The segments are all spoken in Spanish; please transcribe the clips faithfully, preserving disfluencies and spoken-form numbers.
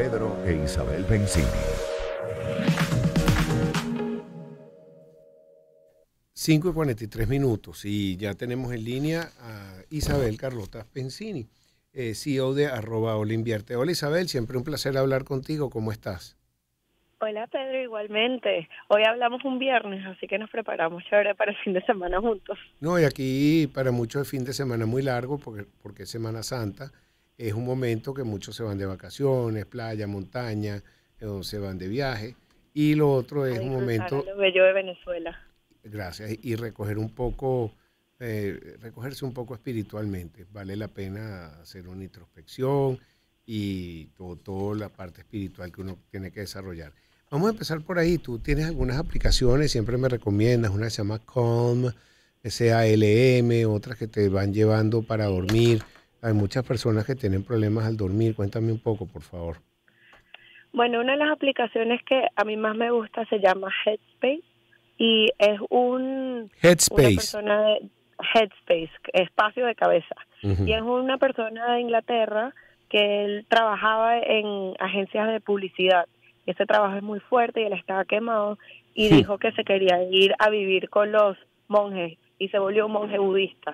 Pedro e Isabel Benzini. cinco y cuarenta y tres minutos y ya tenemos en línea a Isabel Carlota Benzini, eh, C E O de arroba Hola Invierte. Hola Isabel, siempre un placer hablar contigo. ¿Cómo estás? Hola Pedro, igualmente. Hoy hablamos un viernes, así que nos preparamos chévere para el fin de semana juntos. No, y aquí para muchos el fin de semana muy largo porque, porque es Semana Santa. Es un momento que muchos se van de vacaciones, playa, montaña, eh, se van de viaje. Y lo otro es A un disfrutar momento... a lo bello de Venezuela. Gracias. Y recoger un poco, eh, recogerse un poco espiritualmente. Vale la pena hacer una introspección y todo, toda la parte espiritual que uno tiene que desarrollar. Vamos a empezar por ahí. Tú tienes algunas aplicaciones, siempre me recomiendas. Una que se llama Calm, S A L M, otras que te van llevando para dormir. Hay muchas personas que tienen problemas al dormir. Cuéntame un poco, por favor. Bueno, una de las aplicaciones que a mí más me gusta se llama Headspace. Y es un Headspace. una persona de Headspace, espacio de cabeza. Uh-huh. Y es una persona de Inglaterra que él trabajaba en agencias de publicidad. Ese trabajo es muy fuerte y él estaba quemado y sí. dijo que se quería ir a vivir con los monjes y se volvió un monje budista.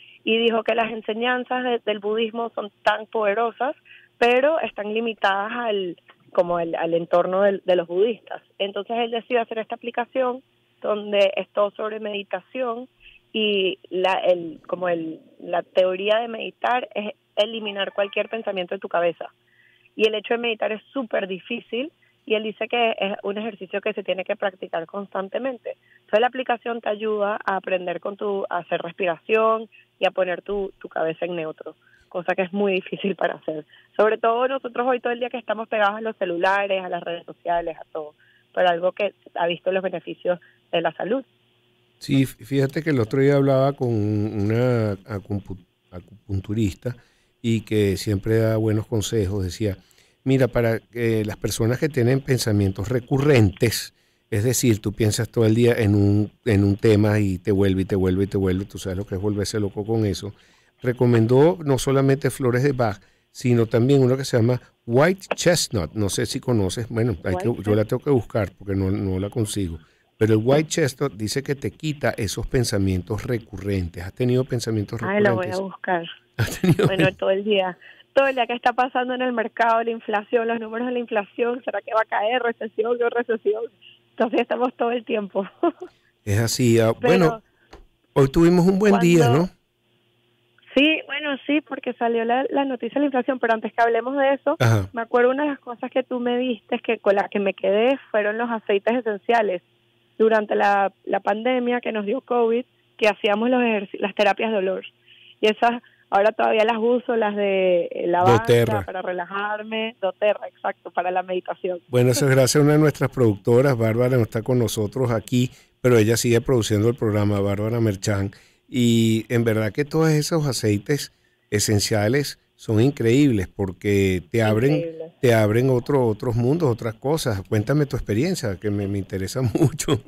Y dijo que las enseñanzas de, del budismo son tan poderosas, pero están limitadas al como el, al entorno del, de los budistas. Entonces él decidió hacer esta aplicación donde es todo sobre meditación y la el como el la teoría de meditar es eliminar cualquier pensamiento de tu cabeza. Y el hecho de meditar es súper difícil y él dice que es un ejercicio que se tiene que practicar constantemente. Entonces la aplicación te ayuda a aprender con tu a hacer respiración y a poner tu, tu cabeza en neutro, cosa que es muy difícil para hacer. Sobre todo nosotros hoy todo el día que estamos pegados a los celulares, a las redes sociales, a todo, pero algo que ha visto los beneficios de la salud. Sí, fíjate que el otro día hablaba con una acupunturista y que siempre da buenos consejos. Decía, mira, para que las personas que tienen pensamientos recurrentes, es decir, tú piensas todo el día en un, en un tema y te vuelve y te vuelve y te vuelve, tú sabes lo que es volverse loco con eso, recomendó no solamente flores de Bach, sino también uno que se llama White Chestnut. No sé si conoces, bueno, hay que, yo la tengo que buscar porque no, no la consigo. Pero el White Chestnut dice que te quita esos pensamientos recurrentes. ¿Has tenido pensamientos recurrentes? Ay, la voy a buscar. Bueno, todo el día. Todo el día que está pasando en el mercado, la inflación, los números de la inflación, ¿será que va a caer? ¿Recesión? ¿No recesión? Entonces estamos todo el tiempo. Es así. Uh, bueno, hoy tuvimos un buen cuando, día, ¿no? Sí, bueno, sí, porque salió la, la noticia de la inflación, pero antes que hablemos de eso, Ajá. me acuerdo una de las cosas que tú me diste, que con las que me quedé, fueron los aceites esenciales. Durante la, la pandemia que nos dio COVID, que hacíamos los las terapias de dolor. Y esas, ahora todavía las uso, las de lavanda doTERRA. Para relajarme, doTERRA, exacto, para la meditación. Bueno, eso es gracias a una de nuestras productoras, Bárbara, no está con nosotros aquí, pero ella sigue produciendo el programa, Bárbara Merchán. Y en verdad que todos esos aceites esenciales son increíbles porque te abren, Increíble. te abren otro, otros mundos, otras cosas. Cuéntame tu experiencia, que me, me interesa mucho.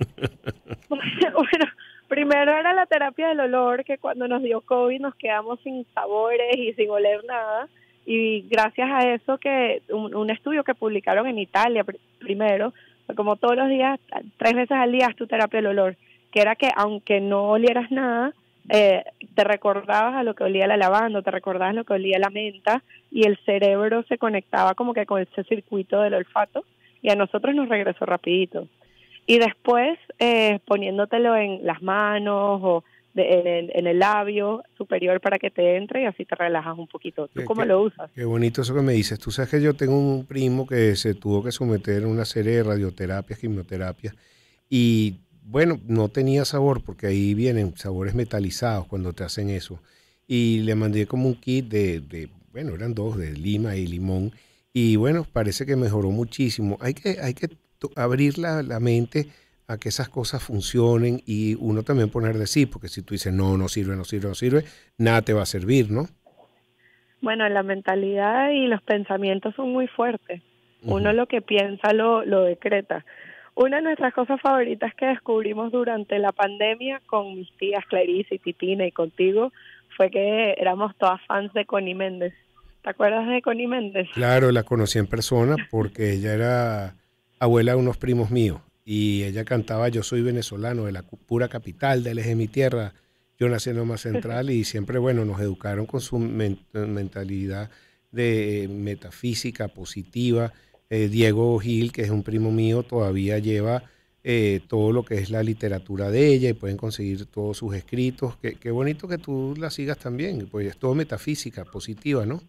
Bueno, primero era la terapia del olor, que cuando nos dio COVID nos quedamos sin sabores y sin oler nada. Y gracias a eso que un, un estudio que publicaron en Italia pr primero, como todos los días, tres veces al día, haz tu terapia del olor, que era que aunque no olieras nada, Eh, te recordabas a lo que olía la lavanda, te recordabas lo que olía la menta y el cerebro se conectaba como que con ese circuito del olfato y a nosotros nos regresó rapidito. Y después eh, poniéndotelo en las manos o de, en, el, en el labio superior para que te entre y así te relajas un poquito. ¿Tú cómo qué, lo usas? Qué bonito eso que me dices. Tú sabes que yo tengo un primo que se tuvo que someter a una serie de radioterapias, quimioterapias y bueno, no tenía sabor porque ahí vienen sabores metalizados cuando te hacen eso. Y le mandé como un kit de, de bueno, eran dos, de lima y limón. Y bueno, parece que mejoró muchísimo. Hay que, hay que abrir la, la mente a que esas cosas funcionen y uno también poner de sí, porque si tú dices no, no sirve, no sirve, no sirve, nada te va a servir, ¿no? Bueno, la mentalidad y los pensamientos son muy fuertes. Uno uh-huh. lo que piensa lo, lo decreta. Una de nuestras cosas favoritas que descubrimos durante la pandemia con mis tías Clarice y Titina y contigo fue que éramos todas fans de Connie Méndez. ¿Te acuerdas de Connie Méndez? Claro, la conocí en persona porque ella era abuela de unos primos míos y ella cantaba Yo soy venezolano, de la cu- pura capital, del eje de mi tierra. Yo nací en Loma Central y siempre, bueno, nos educaron con su men- mentalidad de metafísica positiva. Eh, Diego Gil, que es un primo mío, todavía lleva eh, todo lo que es la literatura de ella y pueden conseguir todos sus escritos. Qué, qué bonito que tú la sigas también, pues es todo metafísica positiva, ¿no?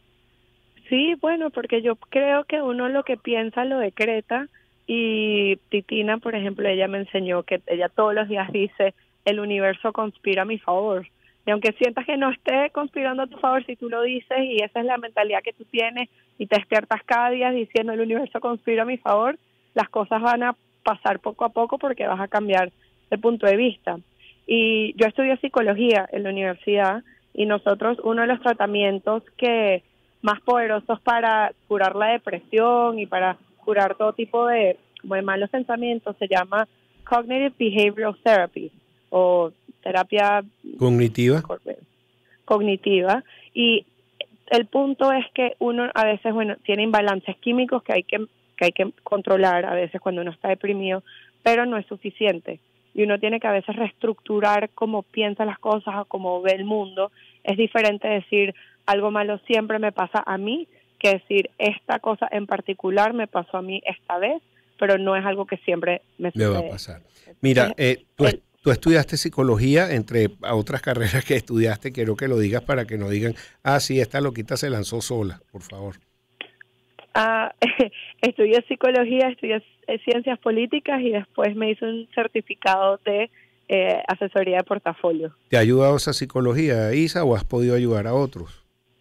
Sí, bueno, porque yo creo que uno lo que piensa lo decreta y Titina, por ejemplo, ella me enseñó que ella todos los días dice, el universo conspira a mi favor. Y aunque sientas que no esté conspirando a tu favor, si tú lo dices y esa es la mentalidad que tú tienes y te despiertas cada día diciendo el universo conspira a mi favor, las cosas van a pasar poco a poco porque vas a cambiar de punto de vista. Y yo estudio psicología en la universidad y nosotros uno de los tratamientos que más poderosos para curar la depresión y para curar todo tipo de, como de malos pensamientos se llama Cognitive Behavioral Therapy o terapia Cognitiva. cognitiva. Y el punto es que uno a veces, bueno, tiene imbalances químicos que hay que, que hay que controlar a veces cuando uno está deprimido, pero no es suficiente. Y uno tiene que a veces reestructurar cómo piensa las cosas o cómo ve el mundo. Es diferente decir algo malo siempre me pasa a mí que decir esta cosa en particular me pasó a mí esta vez, pero no es algo que siempre me sucede. Me va a pasar. Mira, eh, tú, el, tú estudiaste psicología, entre otras carreras que estudiaste, quiero que lo digas para que no digan, ah, sí, esta loquita se lanzó sola, por favor. Ah, estudié psicología, estudié ciencias políticas y después me hice un certificado de eh, asesoría de portafolio. ¿Te ha ayudado esa psicología, Isa, o has podido ayudar a otros?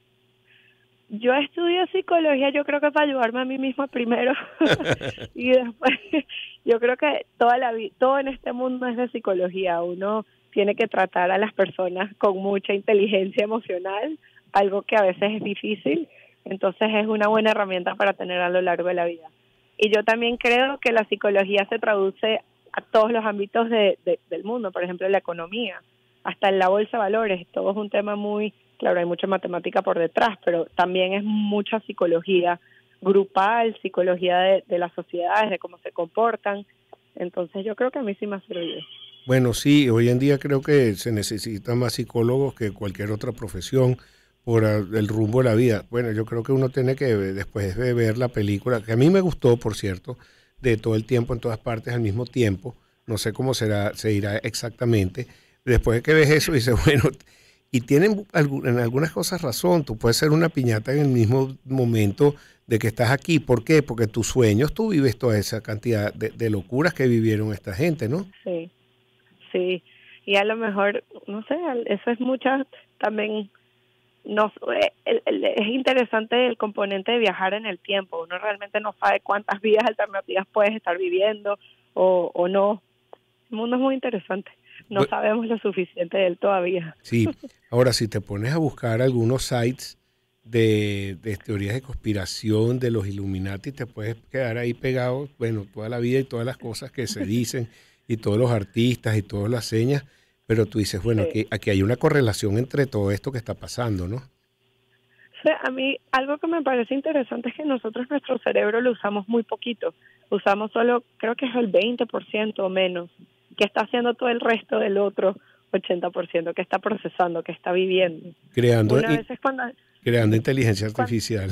Yo estudio psicología, yo creo que para ayudarme a mí misma primero y después yo creo que toda la vida, todo en este mundo es de psicología. Uno tiene que tratar a las personas con mucha inteligencia emocional, algo que a veces es difícil, entonces es una buena herramienta para tener a lo largo de la vida. Y yo también creo que la psicología se traduce a todos los ámbitos de, de, del mundo, por ejemplo la economía, hasta en la bolsa de valores, todo es un tema muy... Claro, hay mucha matemática por detrás, pero también es mucha psicología grupal, psicología de, de las sociedades, de cómo se comportan. Entonces yo creo que a mí sí me ha servido. Bueno, sí, hoy en día creo que se necesitan más psicólogos que cualquier otra profesión por el rumbo de la vida. Bueno, yo creo que uno tiene que, después de ver la película, que a mí me gustó, por cierto, de todo el tiempo, en todas partes, al mismo tiempo, no sé cómo será, se irá exactamente. Después de que ves eso, dices, bueno... Y tienen en algunas cosas razón, tú puedes ser una piñata en el mismo momento de que estás aquí. ¿Por qué? Porque tus sueños, tú vives toda esa cantidad de, de locuras que vivieron esta gente, ¿no? Sí, sí. Y a lo mejor, no sé, eso es mucha, también, no, el, el, es interesante el componente de viajar en el tiempo. Uno realmente no sabe cuántas vidas alternativas puedes estar viviendo o, o no. El mundo es muy interesante. No Bueno, sabemos lo suficiente de él todavía. Sí, ahora si te pones a buscar algunos sites de, de teorías de conspiración de los Illuminati, te puedes quedar ahí pegado, bueno, toda la vida y todas las cosas que se dicen y todos los artistas y todas las señas, pero tú dices, bueno, Sí. aquí, aquí hay una correlación entre todo esto que está pasando, ¿no? Sí, a mí algo que me parece interesante es que nosotros nuestro cerebro lo usamos muy poquito. Usamos solo, creo que es el veinte por ciento o menos. ¿Qué está haciendo todo el resto del otro ochenta por ciento? ¿Qué está procesando? ¿Qué está viviendo? Creando, Una y, vez es cuando... creando inteligencia cuando artificial.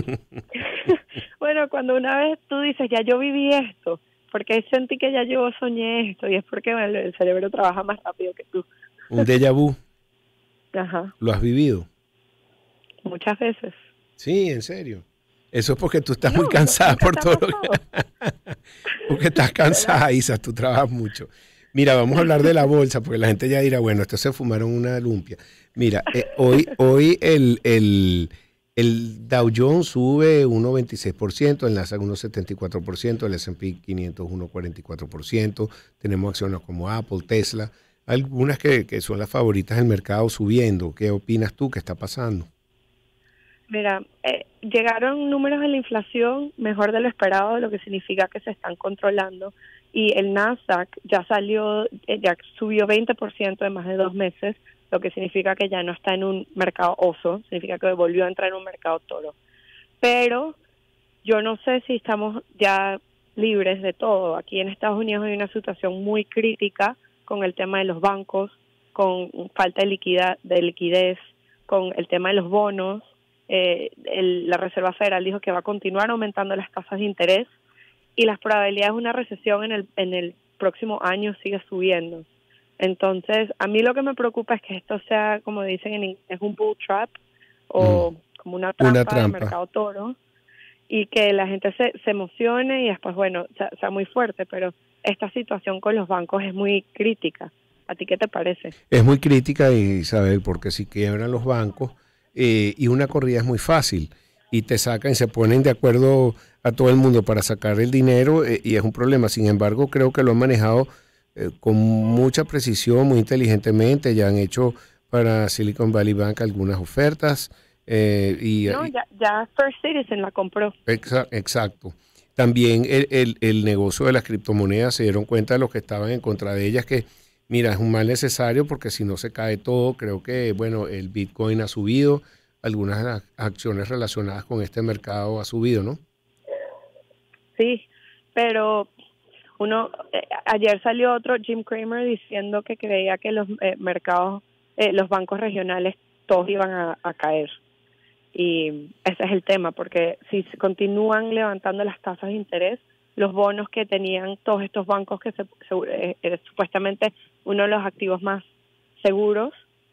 bueno, cuando una vez tú dices, ya yo viví esto, porque sentí que ya yo soñé esto, y es porque bueno, el cerebro trabaja más rápido que tú. Un déjà vu, Ajá, ¿lo has vivido? muchas veces. Sí, en serio. Eso es porque tú estás No, muy cansada nunca por te ha todo lo que... Porque estás cansada, Isa, tú trabajas mucho. Mira, vamos a hablar de la bolsa, porque la gente ya dirá, bueno, estos se fumaron una lumpia. Mira, eh, hoy, hoy el, el, el Dow Jones sube uno coma veintiséis por ciento, el Nasdaq uno coma setenta y cuatro por ciento, el S and P quinientos uno coma cuarenta y cuatro por ciento, tenemos acciones como Apple, Tesla, algunas que, que son las favoritas del mercado subiendo. ¿Qué opinas tú que está pasando? Mira, eh, llegaron números de la inflación mejor de lo esperado, lo que significa que se están controlando. Y el Nasdaq ya salió, eh, ya subió veinte por ciento en más de dos meses, lo que significa que ya no está en un mercado oso, significa que volvió a entrar en un mercado toro. Pero yo no sé si estamos ya libres de todo. Aquí en Estados Unidos hay una situación muy crítica con el tema de los bancos, con falta de liquidez, de liquidez con el tema de los bonos. Eh, el, la Reserva Federal dijo que va a continuar aumentando las tasas de interés y las probabilidades de una recesión en el, en el próximo año sigue subiendo. Entonces, a mí lo que me preocupa es que esto sea, como dicen en inglés, un bull trap o mm. como una trampa, una trampa de mercado toro, y que la gente se, se emocione y después, bueno, sea, sea muy fuerte, pero esta situación con los bancos es muy crítica. ¿A ti qué te parece? Es muy crítica, Isabel, porque si quiebran los bancos eh, y una corrida es muy fácil y te sacan y se ponen de acuerdo a todo el mundo para sacar el dinero eh, y es un problema. Sin embargo, creo que lo han manejado eh, con mucha precisión, muy inteligentemente. Ya han hecho para Silicon Valley Bank algunas ofertas. Eh, y, no, ya, ya First Citizen la compró. Exa, exacto. También el, el, el negocio de las criptomonedas, se dieron cuenta de los que estaban en contra de ellas, que mira, es un mal necesario porque si no se cae todo. Creo que, bueno, el Bitcoin ha subido, algunas de las acciones relacionadas con este mercado ha subido, ¿no? Sí, pero uno, eh, ayer salió otro Jim Cramer diciendo que creía que los eh, mercados, eh, los bancos regionales, todos iban a, a caer. Y ese es el tema, porque si se continúan levantando las tasas de interés, los bonos que tenían todos estos bancos, que se, se, eh, eh, supuestamente uno de los activos más seguros,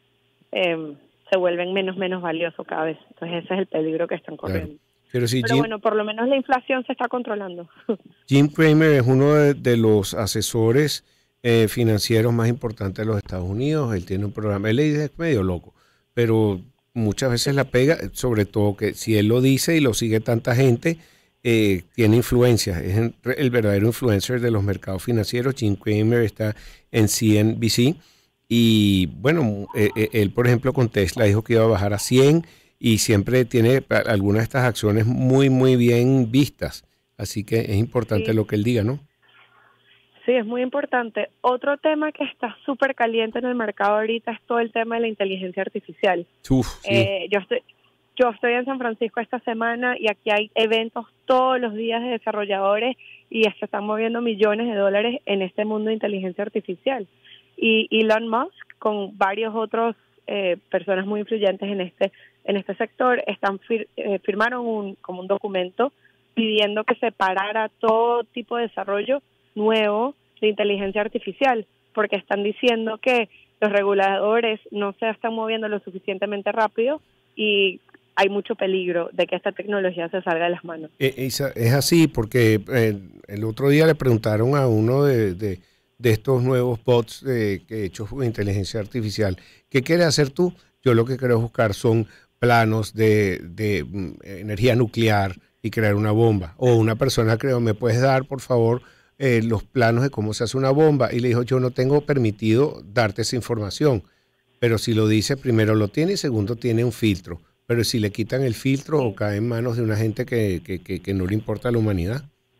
eh, se vuelven menos menos valiosos cada vez. Entonces ese es el peligro que están corriendo. Claro. Pero, si Pero Jim, bueno, por lo menos la inflación se está controlando. Jim Cramer es uno de, de los asesores eh, financieros más importantes de los Estados Unidos. Él tiene un programa, él es medio loco, pero muchas veces la pega, sobre todo que si él lo dice y lo sigue tanta gente, eh, tiene influencia. Es el verdadero influencer de los mercados financieros. Jim Cramer está en C N B C y bueno, eh, eh, él por ejemplo con Tesla dijo que iba a bajar a cien y siempre tiene algunas de estas acciones muy muy bien vistas, así que es importante sí. lo que él diga, ¿no? Sí, es muy importante. Otro tema que está súper caliente en el mercado ahorita es todo el tema de la inteligencia artificial. Uf, sí. eh, yo estoy yo estoy en San Francisco esta semana y aquí hay eventos todos los días de desarrolladores y se están moviendo millones de dólares en este mundo de inteligencia artificial. Y Elon Musk, con varios otros eh, personas muy influyentes en este en este sector, están fir, eh, firmaron un como un documento pidiendo que se parara todo tipo de desarrollo nuevo de inteligencia artificial, porque están diciendo que los reguladores no se están moviendo lo suficientemente rápido y hay mucho peligro de que esta tecnología se salga de las manos. Es, es así, porque eh, el otro día le preguntaron a uno de, de, de estos nuevos bots eh, que hechos con inteligencia artificial, ¿qué quieres hacer tú? Yo lo que quiero buscar son planos de, de um, energía nuclear y crear una bomba. O una persona creo, ¿me puedes dar, por favor, eh, los planos de cómo se hace una bomba? Y le dijo, yo no tengo permitido darte esa información, pero si lo dice, primero lo tiene y segundo tiene un filtro. Pero si le quitan el filtro o cae en manos de una gente que, que, que, que no le importa a la humanidad.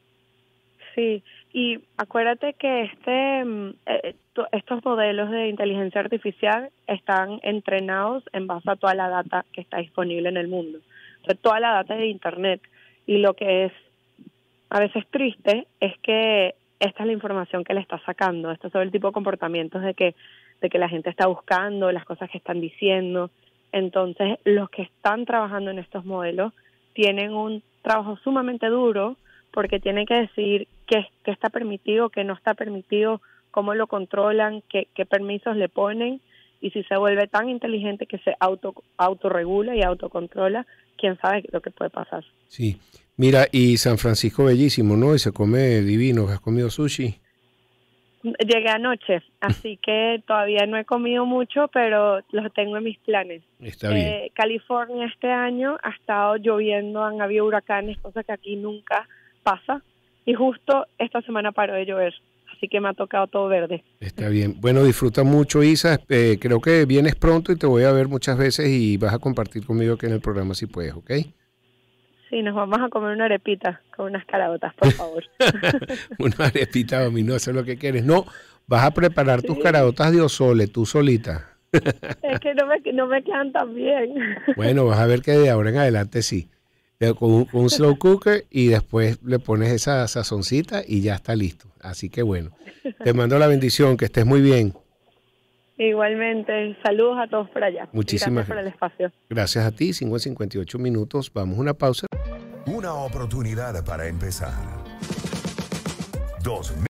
Sí, y acuérdate que este eh, estos modelos de inteligencia artificial están entrenados en base a toda la data que está disponible en el mundo. O sea, toda la data de Internet. Y lo que es a veces triste es que esta es la información que le está sacando. Esto es sobre el tipo de comportamientos de que, de que la gente está buscando, las cosas que están diciendo. Entonces, los que están trabajando en estos modelos tienen un trabajo sumamente duro porque tienen que decidir qué, qué está permitido, qué no está permitido, cómo lo controlan, qué, qué permisos le ponen, y si se vuelve tan inteligente que se auto autorregula y autocontrola, quién sabe lo que puede pasar. Sí, mira, y San Francisco bellísimo, ¿no? Y se come divino. ¿Has comido sushi? Llegué anoche, así que todavía no he comido mucho, pero los tengo en mis planes. Está bien. Eh, California este año ha estado lloviendo, han habido huracanes, cosa que aquí nunca pasa, y justo esta semana paró de llover, así que me ha tocado todo verde. Está bien. Bueno, disfruta mucho, Isa. Eh, creo que vienes pronto y te voy a ver muchas veces y vas a compartir conmigo aquí en el programa si puedes, ¿ok? Sí, nos vamos a comer una arepita con unas caraotas, por favor. Una arepita dominosa es lo que quieres. No, vas a preparar sí. tus caraotas de Osole, tú solita. Es que no me, no me quedan tan bien. Bueno, vas a ver que de ahora en adelante sí. Con un, con un slow cooker y después le pones esa sazoncita y ya está listo. Así que bueno, te mando la bendición, que estés muy bien. Igualmente, saludos a todos por allá. Muchísimas gracias por el espacio. Gracias a ti, cinco a cincuenta y ocho minutos. Vamos a una pausa. Una oportunidad para empezar. Dos